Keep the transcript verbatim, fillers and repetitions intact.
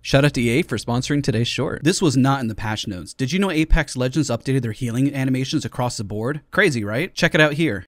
Shout out to E A for sponsoring today's short. This was not in the patch notes. Did you know Apex Legends updated their healing animations across the board? Crazy, right? Check it out here.